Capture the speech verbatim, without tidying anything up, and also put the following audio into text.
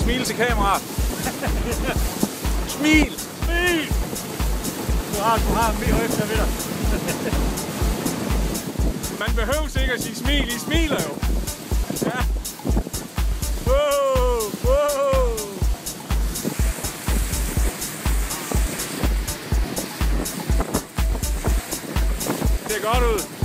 smile til kameraet. Smil! Smil! Du har, du har mere efter ved dig. Man behøver ikke at sige smil, I smiler jo. Ja. Wow, wow. Det er godt ud.